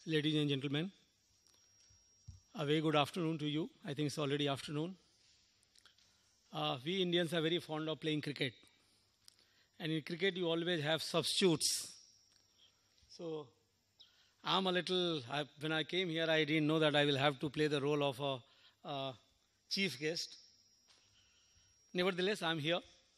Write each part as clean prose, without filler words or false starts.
Ladies and gentlemen, a very good afternoon to you. I think it's already afternoon. We Indians are very fond of playing cricket. And in cricket, you always have substitutes. So I'm a little, when I came here, I didn't know that I will have to play the role of a chief guest. Nevertheless, I'm here.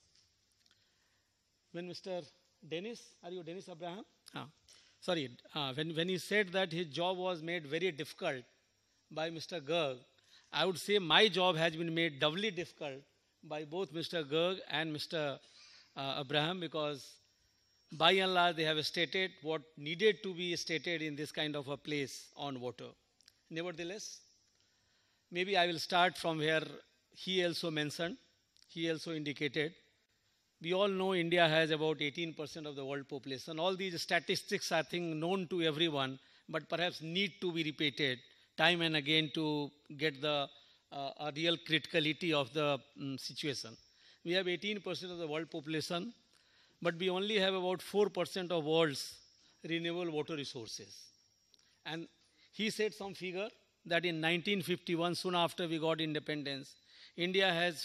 When Mr. Dennis, are you Dennis Abraham? When he said that his job was made very difficult by Mr. Garg, I would say my job has been made doubly difficult by both Mr. Garg and Mr. Abraham, because by and large they have stated what needed to be stated in this kind of a place on water. Nevertheless, maybe I will start from where he also mentioned, he also indicated. We all know India has about 18% of the world population. All these statistics are things known to everyone, but perhaps need to be repeated time and again to get the a real criticality of the situation. We have 18% of the world population, but we only have about 4% of world's renewable water resources. And he said some figure that in 1951, soon after we got independence, India has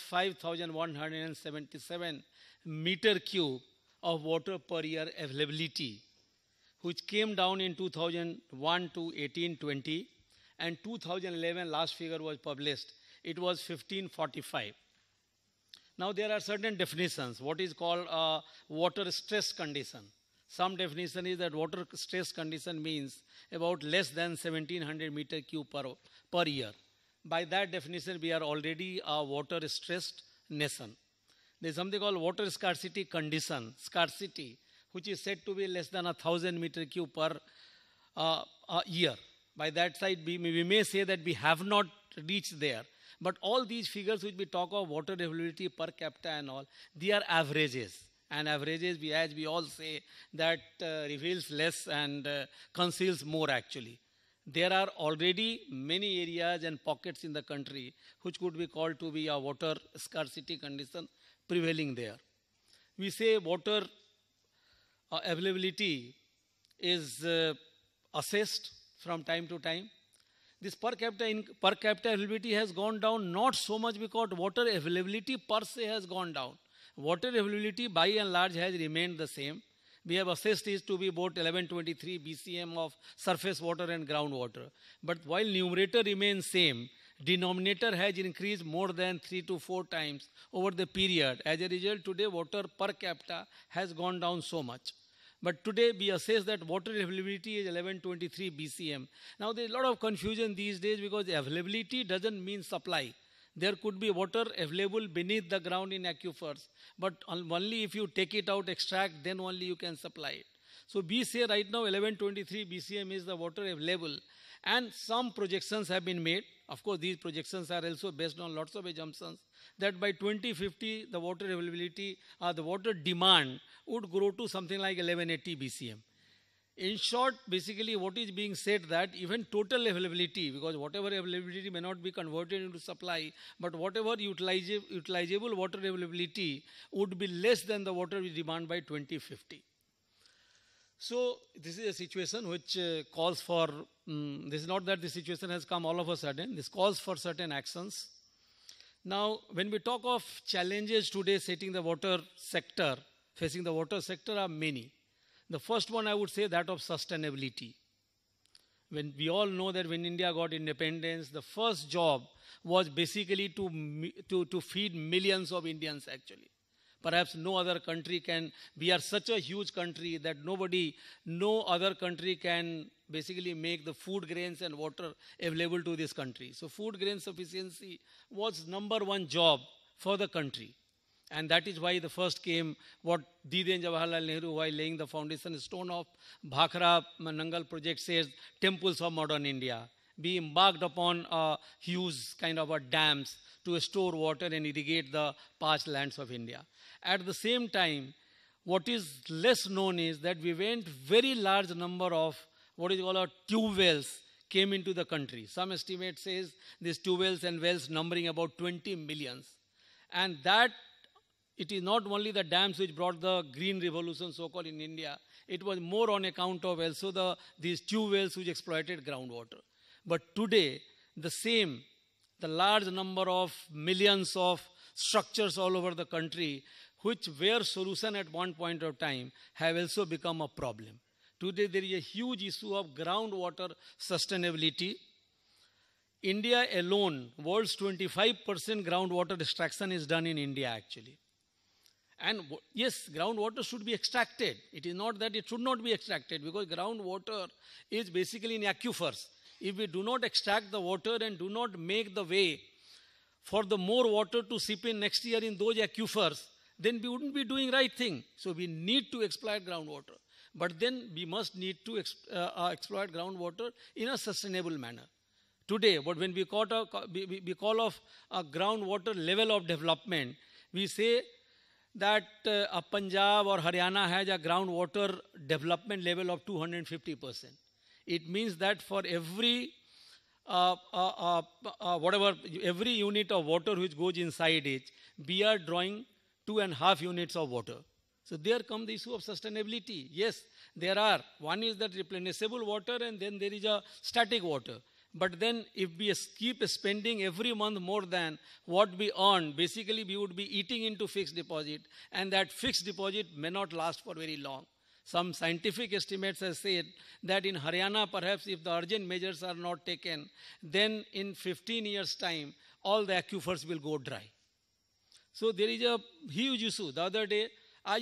5,177 meter cube of water per year availability, which came down in 2001 to 1820, and 2011 last figure was published. It was 1545. Now there are certain definitions. What is called a water stress condition. Some definition is that water stress condition means about less than 1700 meter cube per year. By that definition, we are already a water stressed nation. There is something called water scarcity condition, scarcity, which is said to be less than 1,000 meter cube per year. By that side, we may say that we have not reached there. But all these figures which we talk of water availability per capita and all, they are averages. And averages, as we all say, that reveals less and conceals more actually. There are already many areas and pockets in the country which could be called to be a water scarcity condition prevailing there. We say water availability is assessed from time to time. This per capita availability has gone down not so much because water availability per se has gone down. Water availability by and large has remained the same. We have assessed it to be about 1123 BCM of surface water and groundwater. But while numerator remains same, denominator has increased more than 3 to 4 times over the period. As a result, today water per capita has gone down so much. But today we assess that water availability is 1123 BCM. Now there is a lot of confusion these days because availability doesn't mean supply. There could be water available beneath the ground in aquifers, but only if you take it out, extract, then only you can supply it. So we say right now 1123 BCM is the water available, and some projections have been made. Of course, these projections are also based on lots of assumptions that by 2050 the water availability or the water demand would grow to something like 1180 BCM. In short, basically what is being said that even total availability, because whatever availability may not be converted into supply, but whatever utilizable water availability would be less than the water we demand by 2050. So this is a situation which calls for, this is not that the situation has come all of a sudden, this calls for certain actions. Now, when we talk of challenges today facing the water sector are many. The first one I would say that of sustainability. When we all know that when India got independence, the first job was basically to feed millions of Indians actually. Perhaps no other country can, we are such a huge country that no other country can basically make the food grains and water available to this country. So food grain sufficiency was number one job for the country. And that is why the first came what Didi and Jawaharlal Nehru, while laying the foundation stone of Bhakhara Nangal project, says temples of modern India. We embarked upon a huge kind of a dams to store water and irrigate the parched lands of India. At the same time, what is less known is that we went very large number of what is called tube wells came into the country. Some estimate says these tube wells and wells numbering about 20 millions. And that it is not only the dams which brought the green revolution so-called in India. it was more on account of also these tube wells which exploited groundwater. But today, the large number of millions of structures all over the country, which were solution at one point of time, have also become a problem. Today, there is a huge issue of groundwater sustainability. India alone, world's 25% groundwater extraction is done in India actually. And yes, groundwater should be extracted. It is not that it should not be extracted, because groundwater is basically in aquifers. If we do not extract the water and do not make the way for the more water to seep in next year in those aquifers, then we wouldn't be doing right thing. So we need to exploit groundwater. But then we must need to exploit groundwater in a sustainable manner. Today, but when we call of a groundwater level of development, we say that Punjab or Haryana has a groundwater development level of 250%. It means that for every every unit of water which goes inside it, we are drawing 2.5 units of water. So there comes the issue of sustainability. Yes, there are. One is that replenishable water, and then there is a static water. But then if we keep spending every month more than what we earn, basically we would be eating into fixed deposit, and that fixed deposit may not last for very long. Some scientific estimates have said that in Haryana, perhaps if the urgent measures are not taken, then in 15 years' time, all the aquifers will go dry. So there is a huge issue. The other day,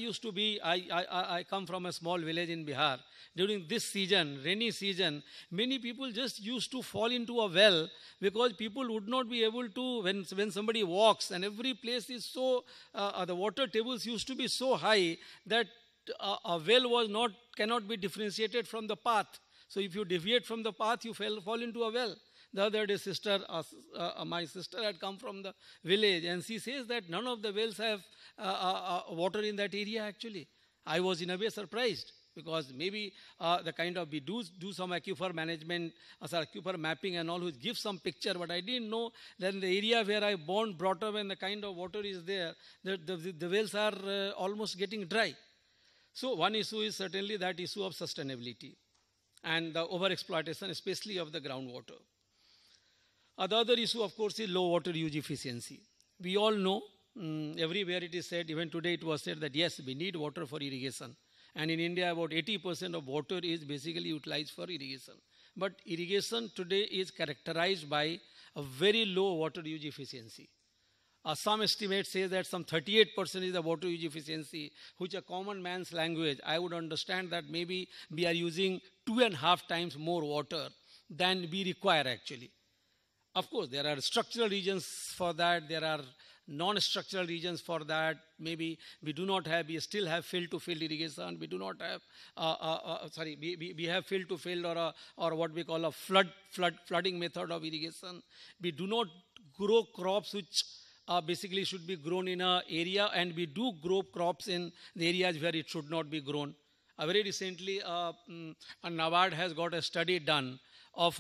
I come from a small village in Bihar. During this season, rainy season, many people just used to fall into a well, because people would not be able to, when somebody walks, and every place is so, the water tables used to be so high that a well cannot be differentiated from the path. So if you deviate from the path, you fall into a well. The other day, my sister had come from the village, and she says that none of the wells have water in that area actually. I was in a way surprised, because maybe the kind of, we do some aquifer management, aquifer mapping and all, which gives some picture, but I didn't know that in the area where I born, brought up, and the kind of water is there, the wells are almost getting dry. So one issue is certainly that issue of sustainability and the overexploitation, especially of the groundwater. The other issue, of course, is low water use efficiency. We all know, everywhere it is said, even today it was said that yes, we need water for irrigation. And in India, about 80% of water is basically utilized for irrigation. But irrigation today is characterized by a very low water use efficiency. Some estimates say that some 38% is the water use efficiency, which a common man's language, I would understand that maybe we are using 2.5 times more water than we require actually. Of course, there are structural reasons for that. There are non-structural regions for that. Maybe we still have field-to-field irrigation. We do not have, we have field-to-field or what we call a flooding method of irrigation. We do not grow crops which basically should be grown in an area, and we do grow crops in the areas where it should not be grown. Very recently, NABARD has got a study done of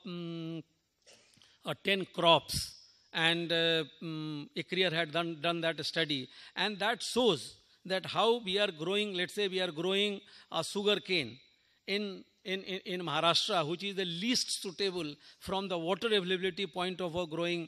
10 crops, and ICRIER had done that study, and that shows that how we are growing. Let's say we are growing sugar cane in Maharashtra, which is the least suitable from the water availability point of growing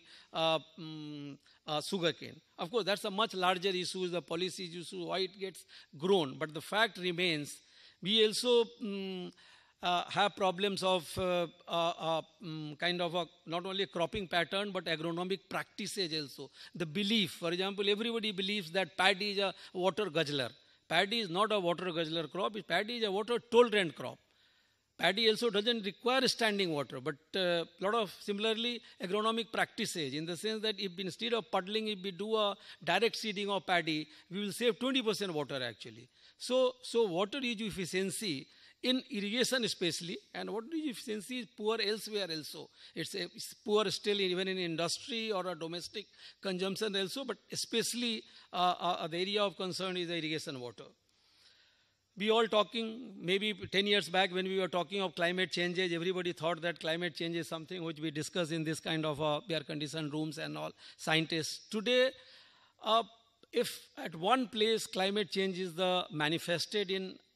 sugar cane. Of course, that's a much larger issue, the policy issue, why it gets grown. But the fact remains, we also have problems of kind of not only cropping pattern but agronomic practices also. The belief, for example, everybody believes that paddy is a water guzzler. Paddy is not a water guzzler crop. Paddy is a water tolerant crop. Paddy also doesn't require standing water, but a lot of similarly agronomic practices, in the sense that if instead of puddling, if we do a direct seeding of paddy, we will save 20% water actually. So water use efficiency in irrigation especially, and water use efficiency is poor elsewhere also. It's poor still even in industry or a domestic consumption also, but especially the area of concern is the irrigation water. We all talking, maybe 10 years back when we were talking of climate changes, everybody thought that climate change is something which we discuss in this kind of air-conditioned rooms and all, scientists. Today, if at one place climate change is manifested in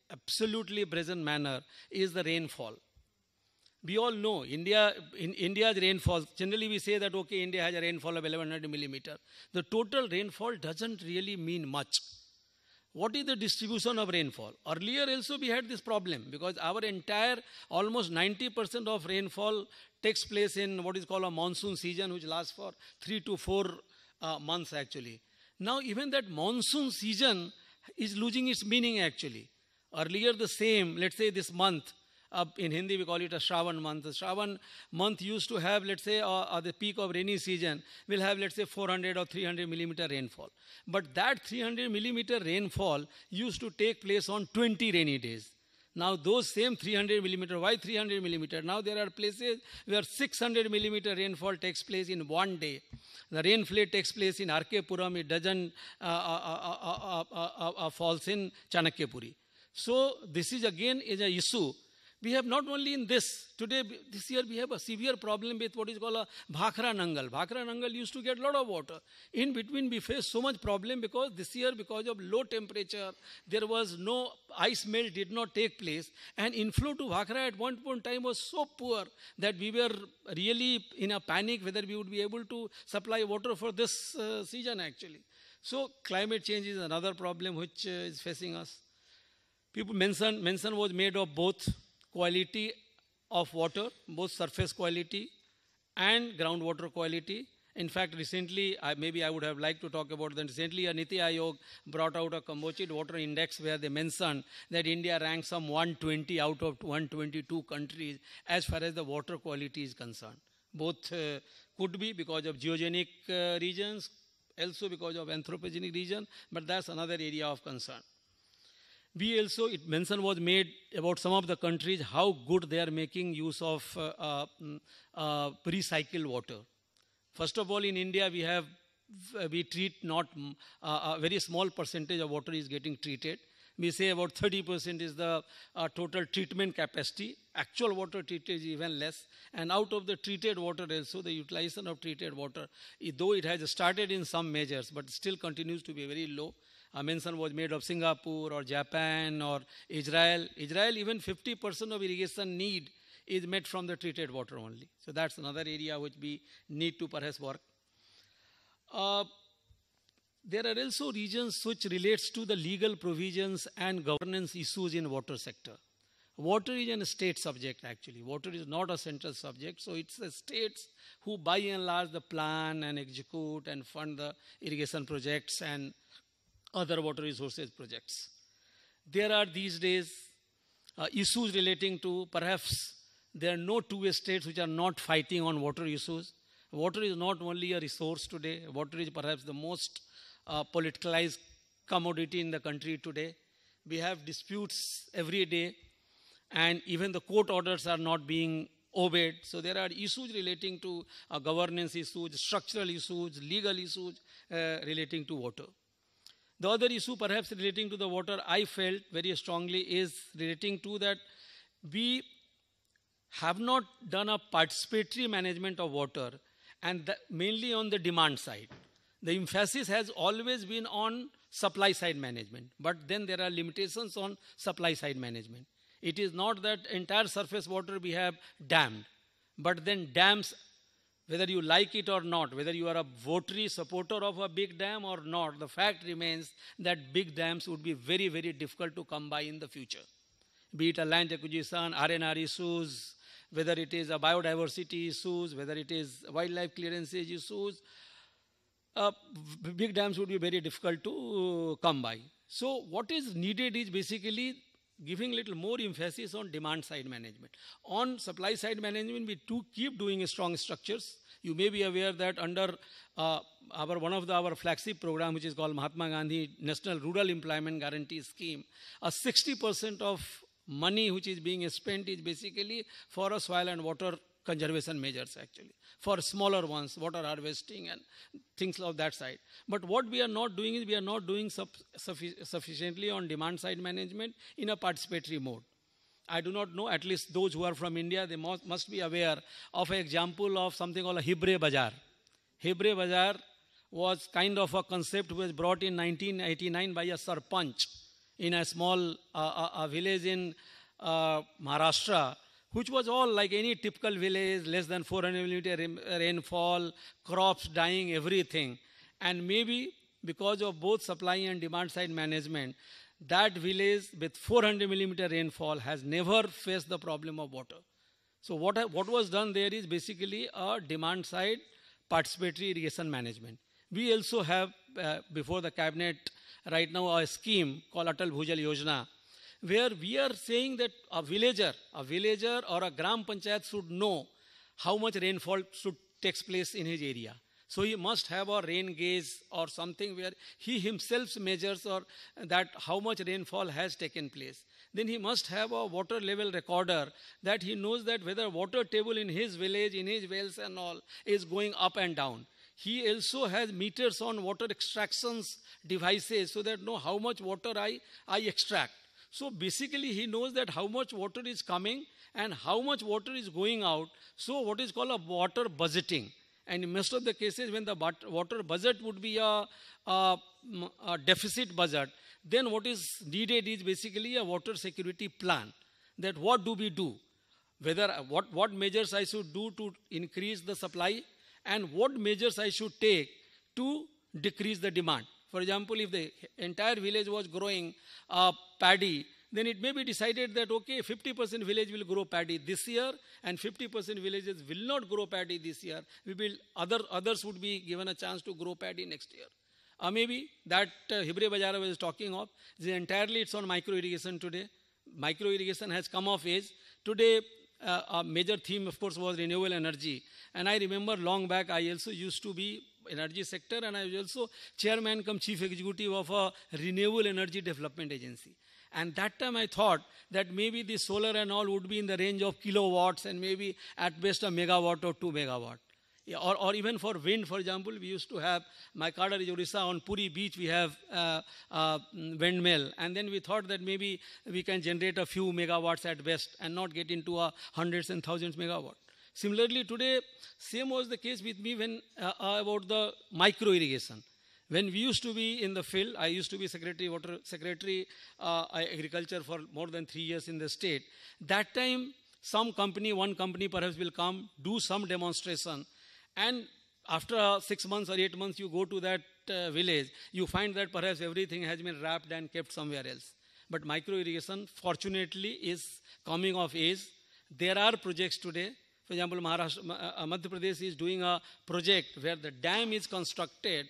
absolutely present manner is the rainfall. We all know India's rainfall, generally we say that, okay, India has a rainfall of 1100 millimeter. The total rainfall doesn't really mean much. What is the distribution of rainfall? Earlier also we had this problem because our entire, almost 90% of rainfall takes place in what is called a monsoon season, which lasts for 3 to 4 months actually. Now even that monsoon season is losing its meaning actually. Earlier the same, let's say this month, in Hindi we call it a Shravan month. The Shravan month used to have, let's say, the peak of rainy season will have, let's say, 400 or 300 millimeter rainfall. But that 300 millimeter rainfall used to take place on 20 rainy days. Now those same 300 millimeter, why 300 millimeter? Now there are places where 600 millimeter rainfall takes place in one day. The rain flood takes place in R.K. Puram, it doesn't falls in Chanakyapuri. So this is again is an issue. We have not only in this, today, this year we have a severe problem with what is called a Bhakra Nangal. Bhakra Nangal used to get a lot of water. In between we faced so much problem because this year, because of low temperature, there was no ice melt did not take place, and inflow to Bhakra at one point in time was so poor that we were really in a panic whether we would be able to supply water for this season actually. So climate change is another problem which is facing us. People mention was made of both quality of water, both surface quality and groundwater quality. In fact, recently, maybe I would have liked to talk about that. Recently, a Niti Aayog brought out a composite water index where they mentioned that India ranks some 120 out of 122 countries as far as the water quality is concerned. Both could be because of geogenic regions, also because of anthropogenic region, but that's another area of concern. We also, mention was made about some of the countries, how good they are making use of recycled water. First of all, in India, we treat not a very small percentage of water is getting treated. We say about 30% is the total treatment capacity. Actual water treated is even less. And out of the treated water also, the utilization of treated water, though it has started in some measures, but still continues to be very low. A mention was made of Singapore or Japan or Israel. Israel, even 50% of irrigation need is met from the treated water only. So that's another area which we need to perhaps work. There are also regions which relates to the legal provisions and governance issues in water sector. Water is a state subject actually. Water is not a central subject. So it's the states who by and large the plan and execute and fund the irrigation projects and other water resources projects. There are these days issues relating to, perhaps there are no two states which are not fighting on water issues. Water is not only a resource today, water is perhaps the most politicalized commodity in the country today. We have disputes every day and even the court orders are not being obeyed. So there are issues relating to governance issues, structural issues, legal issues relating to water. The other issue perhaps relating to the water I felt very strongly is relating to that we have not done a participatory management of water and mainly on the demand side. The emphasis has always been on supply side management, but then there are limitations on supply side management. It is not that entire surface water we have dammed, but then dams, whether you like it or not, whether you are a votary supporter of a big dam or not, the fact remains that big dams would be very, very difficult to come by in the future. Be it a land acquisition, R&R issues, whether it is a biodiversity issues, whether it is wildlife clearances issues, big dams would be very difficult to come by. So what is needed is basically giving little more emphasis on demand side management. On supply side management, we do keep doing strong structures. You may be aware that under one of our flagship program, which is called Mahatma Gandhi National Rural Employment Guarantee Scheme, 60% of money which is being spent is basically for a soil and water conservation measures actually, for smaller ones, water harvesting and things of that side. But what we are not doing is we are not doing sufficiently on demand side management in a participatory mode. I do not know, at least those who are from India, they must be aware of an example of something called a Hibre Bazaar. Hibre Bazaar was kind of a concept which was brought in 1989 by a Sarpanch in a small a village in Maharashtra, which was all like any typical village, less than 400 millimeter rainfall, crops dying, everything. And maybe because of both supply and demand side management, that village with 400 millimeter rainfall has never faced the problem of water. So what was done there is basically a demand side participatory irrigation management. We also have before the cabinet right now a scheme called Atal Bhujal Yojana, where we are saying that a villager or a Gram Panchayat should know how much rainfall should takes place in his area. So he must have a rain gauge or something where he himself measures or that how much rainfall has taken place. Then he must have a water level recorder that he knows that whether water table in his village, in his wells and all is going up and down. He also has meters on water extractions devices so that know how much water I extract. So basically he knows that how much water is coming and how much water is going out. So what is called a water budgeting. And in most of the cases when the water budget would be a deficit budget, then what is needed is basically a water security plan. That what do we do? Whether what measures I should do to increase the supply and what measures I should take to decrease the demand. For example, if the entire village was growing paddy, then it may be decided that, okay, 50% village will grow paddy this year and 50% villages will not grow paddy this year. Others would be given a chance to grow paddy next year. Maybe that Hibre Bajara was talking of, entirely it's on micro irrigation today. Micro irrigation has come of age. Today, a major theme, of course, was renewable energy. And I remember long back, I also used to be energy sector and I was also chairman cum chief executive of a renewable energy development agency. And that time I thought that maybe the solar and all would be in the range of kilowatts and maybe at best a megawatt or 2 megawatt. Yeah, or even for wind, for example, we used to have, my Kada Orissa on Puri beach, we have windmill. And then we thought that maybe we can generate a few megawatts at best and not get into hundreds and thousands megawatt. Similarly, today, same was the case with me when about the micro irrigation. When we used to be in the field, I used to be secretary agriculture for more than 3 years in the state. That time, one company perhaps will come, do some demonstration. And after 6 months or 8 months, you go to that village, you find that perhaps everything has been wrapped and kept somewhere else. But micro irrigation, fortunately, is coming of age. There are projects today. For example, Madhya Pradesh is doing a project where the dam is constructed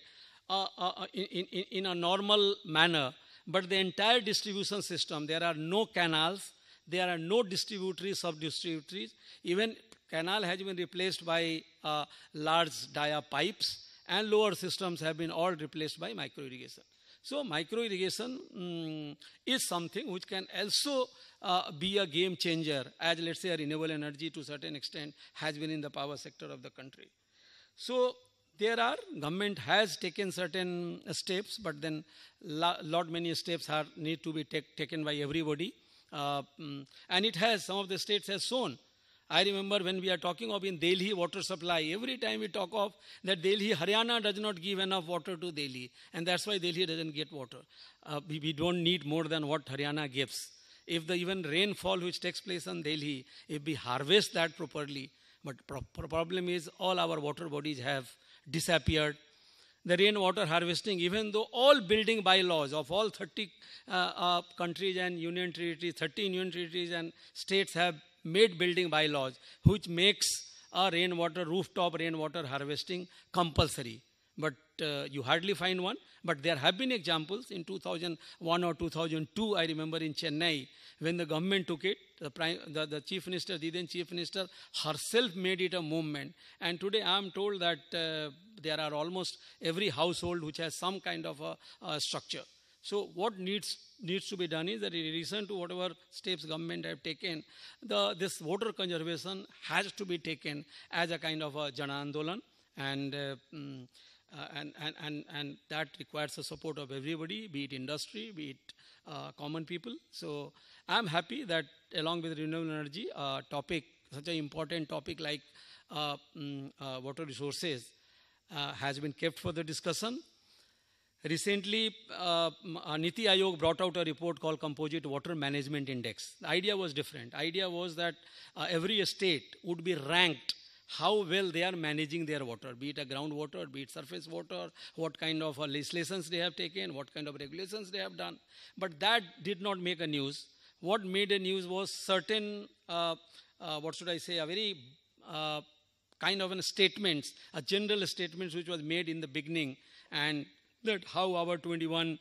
in a normal manner, but the entire distribution system, there are no canals, there are no distributaries, sub-distributaries. Even canal has been replaced by large dia pipes, and lower systems have been all replaced by micro irrigation. So micro irrigation is something which can also be a game changer, as let's say a renewable energy to a certain extent has been in the power sector of the country. So government has taken certain steps, but then many steps need to be taken by everybody. And it has, some of the states has shown. I remember when we are talking of in Delhi water supply, every time we talk of that Haryana does not give enough water to Delhi, and that's why Delhi doesn't get water. We don't need more than what Haryana gives. If the even rainfall which takes place in Delhi, if we harvest that properly, but problem is all our water bodies have disappeared. The rainwater harvesting, even though all building bylaws of all 30 countries and union territories, 13 union territories and states have made building bylaws which makes a rooftop rainwater harvesting compulsory. But you hardly find one. But there have been examples in 2001 or 2002, I remember in Chennai, when the government took it, the Chief Minister, the then Chief Minister herself made it a movement. And today I am told that there are almost every household which has some kind of a structure. So what needs to be done is that in addition to whatever steps government have taken, this water conservation has to be taken as a kind of a Jana Andolan, and that requires the support of everybody, be it industry, be it common people. So I am happy that along with renewable energy, such an important topic like water resources has been kept for the discussion. Recently, Niti Aayog brought out a report called Composite Water Management Index. The idea was different. The idea was that every state would be ranked how well they are managing their water, be it a groundwater, be it surface water, what kind of legislations they have taken, what kind of regulations they have done. But that did not make a news. What made a news was certain, what should I say, a very kind of a statements, a general statements which was made in the beginning, and that how our 21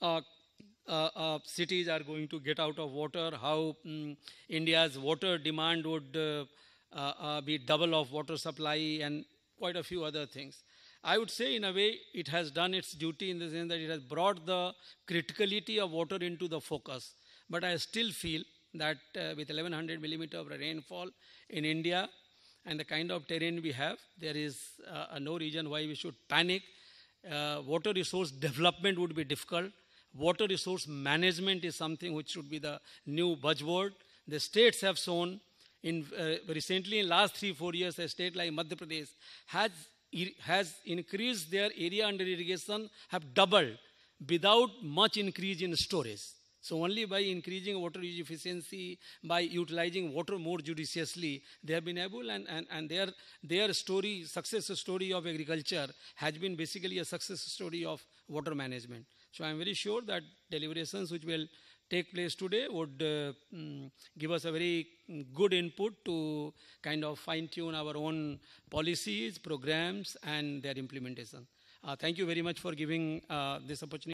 cities are going to get out of water, how India's water demand would be double of water supply, and quite a few other things. I would say in a way it has done its duty in the sense that it has brought the criticality of water into the focus. But I still feel that with 1100 millimeter of rainfall in India and the kind of terrain we have, there is no reason why we should panic. Water resource development would be difficult. Water resource management is something which should be the new buzzword. The states have shown recently in last 3-4 years, a state like Madhya Pradesh has increased their area under irrigation, have doubled without much increase in storage. So only by increasing water use efficiency, by utilizing water more judiciously, they have been able, and their story, success story of agriculture has been basically a success story of water management. So I am very sure that deliberations which will take place today would give us a very good input to kind of fine-tune our own policies, programs, and their implementation. Thank you very much for giving this opportunity.